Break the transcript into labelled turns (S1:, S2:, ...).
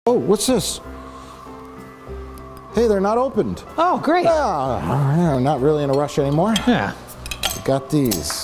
S1: Oh, what's this? Hey, they're not opened.
S2: Oh, great.
S1: I'm not really in a rush anymore.
S2: Yeah.
S1: Got these.